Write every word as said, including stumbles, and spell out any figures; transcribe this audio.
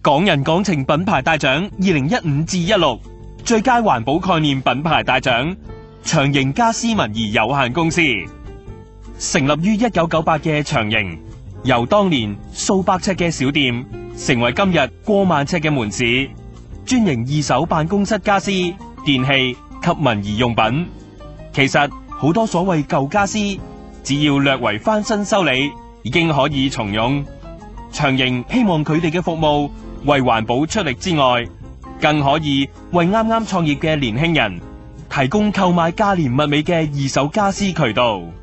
港人港情品牌大獎二零一五至一六最佳環保概念品牌大獎，長盈家私民誼有限公司。成立於一九九八嘅長盈，由當年數百尺嘅小店，成為今日過萬尺嘅門市，專營二手辦公室家私、電器及民誼用品。其實好多所謂舊家私，只要略為翻新修理，已經可以重用。長盈希望佢哋嘅服務為環保出力之外，更可以為啱啱創業嘅年輕人提供購買價廉物美嘅二手家私渠道。